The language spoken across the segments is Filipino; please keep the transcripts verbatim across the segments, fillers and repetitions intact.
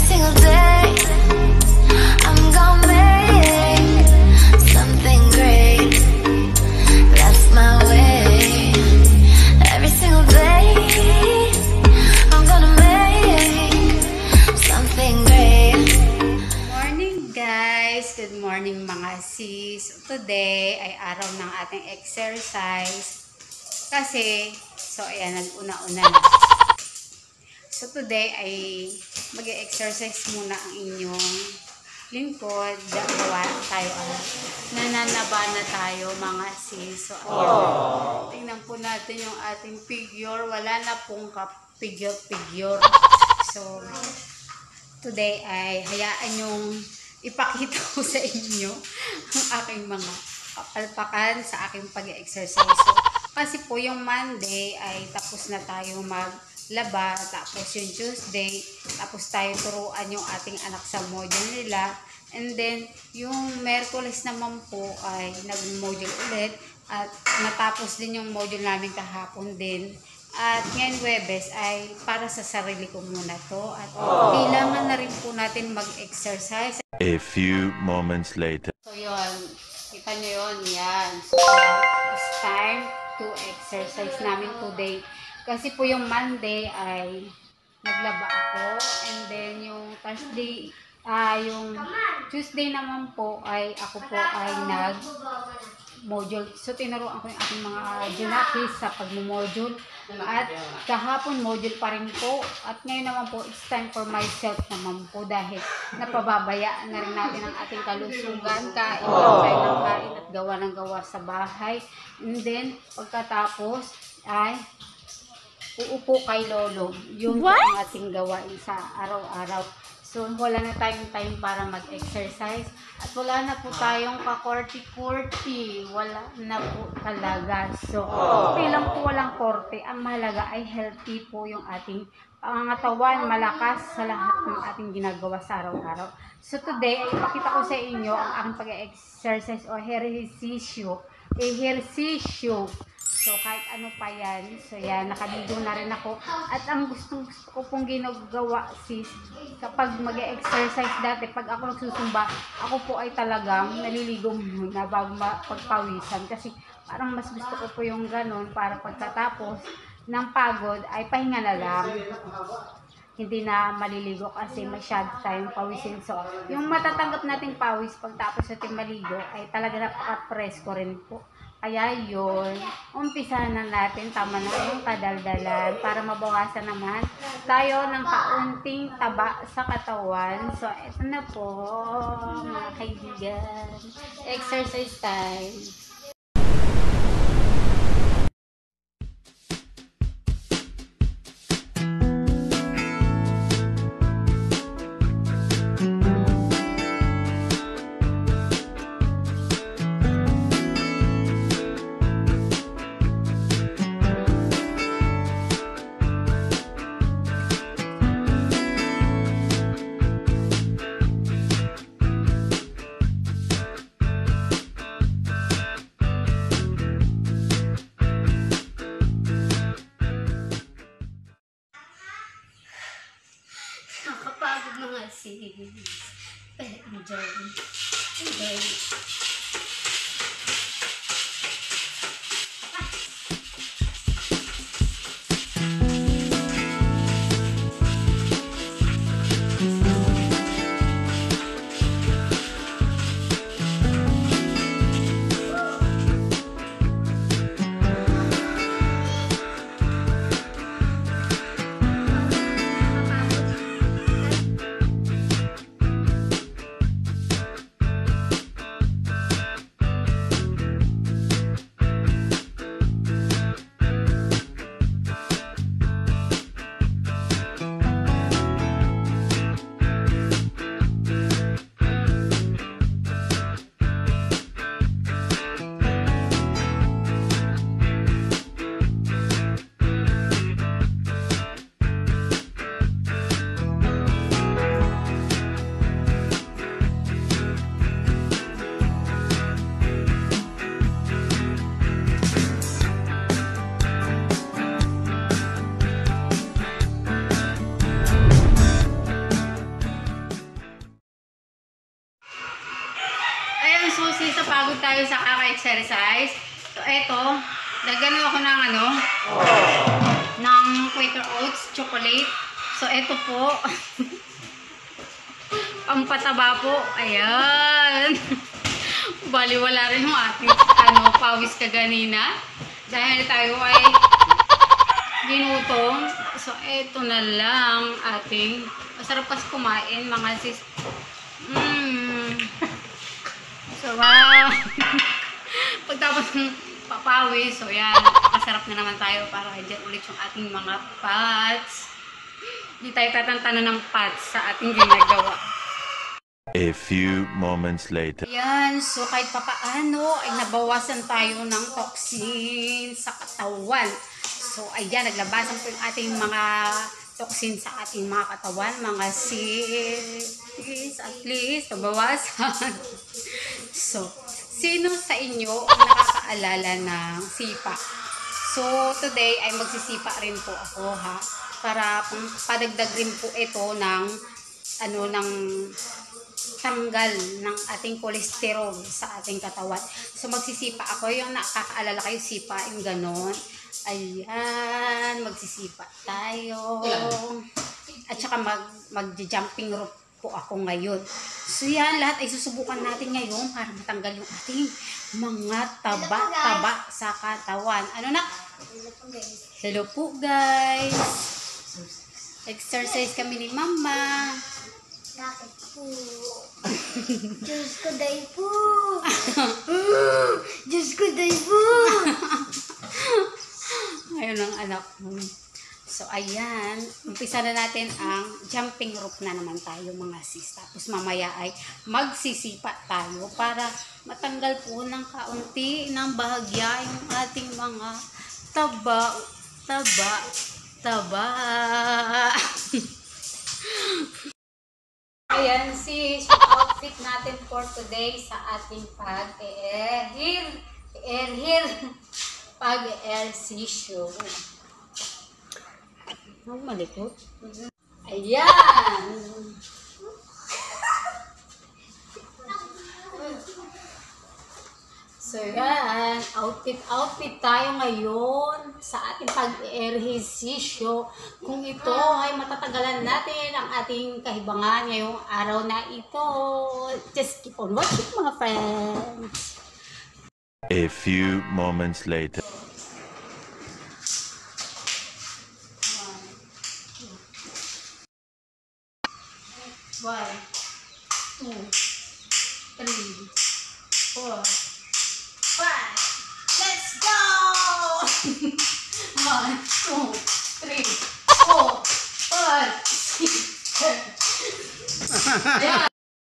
single day I'm gonna make something great. That's my way. Every single day I'm gonna make something great. Morning guys! Good morning mga sis. Today ay araw ng ating exercise. Kasi, so ayan, nag-una-una na. So today ay mag-exercise muna ang inyong lingkod. Gawa tayo, ah, nananaba na tayo mga sis. So ayan, tingnan po natin yung ating figure. Wala na pong ka-figure-figure. So, today ay hayaan yung ipakita ko sa inyo ang aking mga kapalpakan sa aking pag-exercise. So, kasi po yung Monday ay tapos na tayo maglaba, tapos yung Tuesday tapos tayo turuan yung ating anak sa module nila, and then yung Merkules naman po ay nag-module ulit at natapos din yung module namin kahapon din. At ngayon Webes ay para sa sarili ko muna to, at oh, kailangan na rin po natin mag-exercise. A few moments later. So yun, kita nyo yun, yan. So it's time to exercise namin today. Kasi po yung Monday ay naglaba ako, and then yung Thursday, ah, yung Tuesday naman po ay ako po ay nag module. So tinuruan ko yung aking mga junakis sa pag-module, at kahapon module pa rin po, at ngayon naman po it's time for myself naman po, dahil napababayaan na rin natin ang ating kalusugan, kain ng kain ng kain at gawa ng gawa sa bahay, and then pagkatapos ay uupo kay lolo. Yun po ang ating gawain sa araw-araw. So, wala na tayong time para mag-exercise. At wala na po tayong ka-korte-korte. Wala na po talaga. So, okay lang po walang korte. Ang mahalaga ay healthy po yung ating pangangatawan, malakas sa lahat ng ating ginagawa sa araw-araw. So, today, ay ipakita ko sa inyo ang aking pag-exercise o ehersisyo. Ehersisyo. So, kahit ano pa yan. So, yan, nakaligo na rin ako. At ang gustong gusto ko pong ginagawa, sis, kapag mag-exercise dati, pag ako nagsusumba, ako po ay talagang naliligo muna bago pagpawisan. Kasi parang mas gusto ko po yung ganun, para pagkatapos ng pagod, ay pahinga na lang. Hindi na maliligo kasi masyado tayong pawisin. So, yung matatanggap nating pawis pagtapos natin maligo, ay talaga napaka-presko rin po. Kaya yun, umpisa na natin, tama na yung kadaldalan para mabawasan naman tayo ng kaunting taba sa katawan. So, ito na po, mga kaibigan. Exercise time. Nakapagod mga sis. Pero enjoy. Enjoy. eto, nagano ako ng ano, ng Quaker Oats chocolate. So, eto po. Ang pataba po. Ayan. Baliwala rin yung ating ano, pawis kaganina. Dahil tayo ay ginutong. So, eto na lang ating masarap kasi kumain mga sis. Mmm. So, wow. Pagtapos ng papawis, so yan, masarap na naman tayo para dyan ulit yung ating mga pots. Hindi tayo tatantano ng pots sa ating ginagawa. A few moments later. Yan, so kahit papaano ay nabawasan tayo ng toxin sa katawan. So ayan, naglabasan po yung ating mga toxin sa ating mga katawan, mga sis, at least nabawasan. So, sino sa inyo ang nakakaalala ng sipa? So, today ay magsisipa rin po ako ha, para padagdag rin po ito ng ano ng tanggal ng ating kolesterol sa ating katawan. So, magsisipa ako. Yung nakakaalala kayo, sipa, yung ganon. Ayan, magsisipa tayo. At saka mag, mag-jumping rope po ako ngayon. So, yan, lahat ay susubukan natin ngayon para matanggal yung ating mga taba-taba sa katawan. Ano na? Hello po, guys. Exercise kami ni Mama. Bakit po? Diyos ko day po. Diyos ko day po. Ayun ang anak mo. So, ayan. Umpisa na natin ang jumping rope na naman tayo mga sis. Tapos mamaya ay magsisipa tayo para matanggal po ng kaunti ng bahagya yung ating mga taba, taba, taba. Ayan sis, yung outfit natin for today sa ating pag-e-air, air, pag-e-ehersisyo. Huwag malikot. Ayan! So yan, outfit outfit tayo ngayon sa ating pag-ehersisyo. Kung ito ay matatagalan natin ang ating kahibangan ngayong araw na ito. Just keep on watching mga friends. A few moments later. One, two, three, four, five. Let's go! One, two, three, four, five, six, seven. Yeah.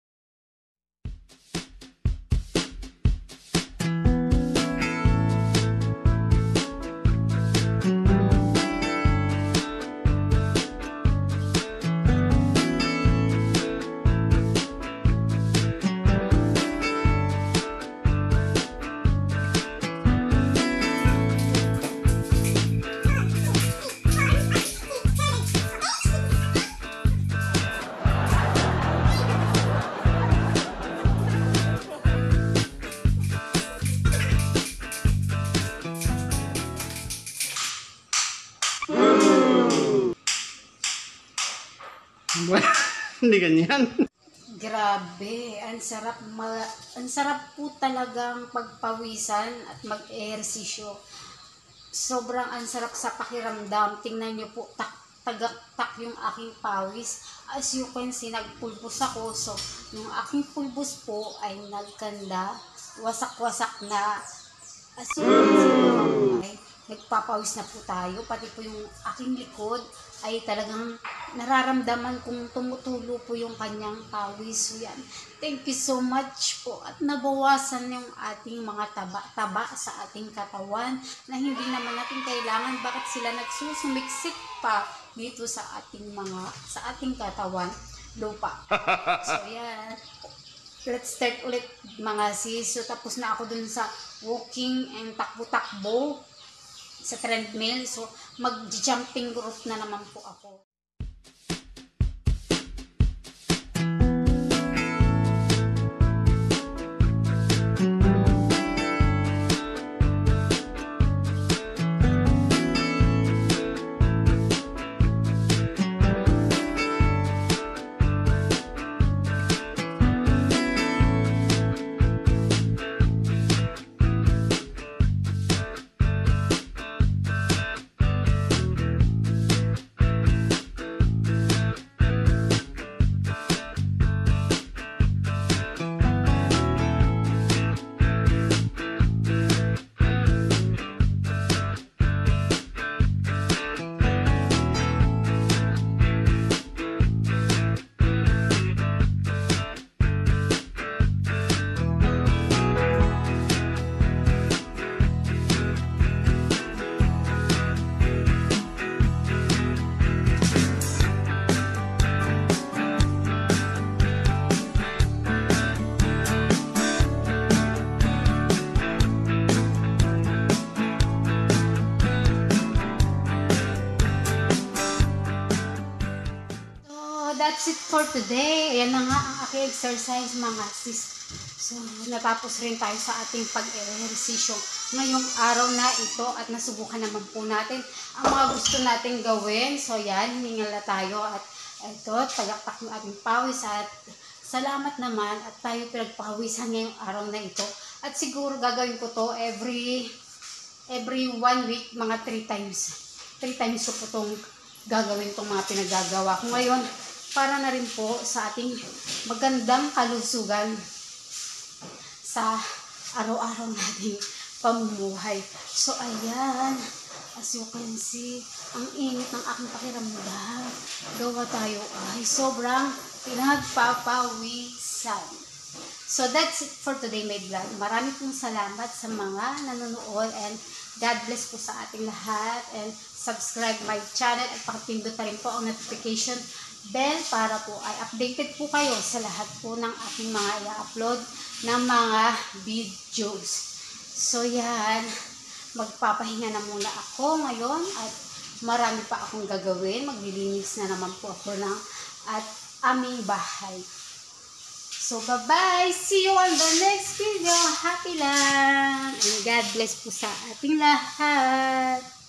Hindi ganyan. Grabe, ang sarap ma ang sarap po talagang pagpawisan at mag-ehersisyo. Sobrang ang sarap sa pakiramdam. Tingnan niyo po, tak tagaktak yung aking pawis. As you can see, nagpulbos ako. So, yung aking pulbos po ay nagkanda, wasak-wasak na. As you can see, ay nagpapawis na po tayo. Pati po yung aking likod ay talagang nararamdaman kung tumutulo po yung kanyang pawis. So yan, thank you so much po. At nabawasan yung ating mga taba-taba sa ating katawan na hindi naman natin kailangan. Bakit sila nagsusumiksik pa dito sa ating mga, sa ating katawan, lupa. So yan, let's start ulit mga sis. So tapos na ako dun sa walking and takbo-takbo sa treadmill. So, mag-jumping rope na naman po ako. that's it for today. Ayan na nga ang aking exercise mga sis. So, natapos rin tayo sa ating pag-ehersisyo ngayong araw na ito at nasubukan naman po natin ang mga gusto nating gawin. So, yan, hiningal na tayo at ito, tagaktak yung ating pawis at salamat naman at tayo pinagpawisan ngayong araw na ito. At siguro gagawin ko to every every one week, mga three times. Three times ko po itong gagawin itong mga pinagagawa ko ngayon para na rin po sa ating magandang kalusugan sa araw-araw nating pamumuhay. So, ayan. As you can see, ang init ng aking pakiramdam. Gawa tayo ay sobrang pinagpapawisan. So, that's it for today, my vlog. Marami pong salamat sa mga nanonood and God bless po sa ating lahat. And subscribe my channel at pakipindot na rin po ang notification bell para po ay updated po kayo sa lahat po ng aking mga i-upload ng mga videos. So, yan. Magpapahinga na muna ako ngayon at marami pa akong gagawin. Maglilinis na naman po ako ng at aming bahay. So, bye-bye! See you on the next video. Happy lang! And God bless po sa ating lahat.